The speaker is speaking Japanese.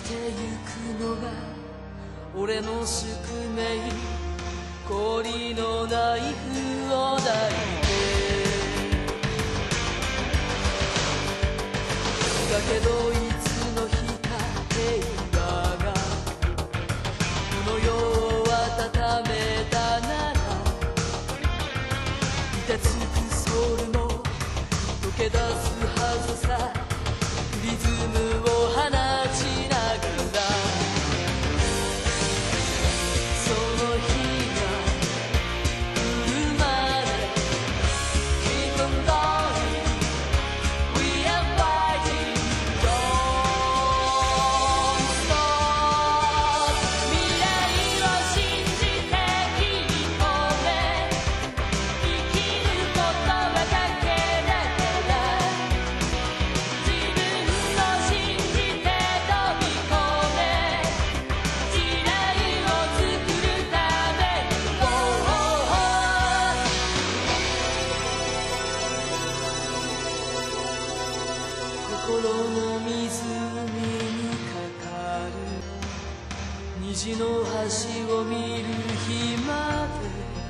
てゆくのが俺の宿命。氷のナイフを抱いてだけどいつの日か平和がこの世を温めたなら、凍てつくソウルも溶け出すはずさ。リズムを放ちながらその日が来るまで Keep on going We are fighting Don't stop 未来を信じて切り込め生きることがかけだから自分の信じて飛び込め未来を作るために心の湖にかかる虹の橋を見る日まで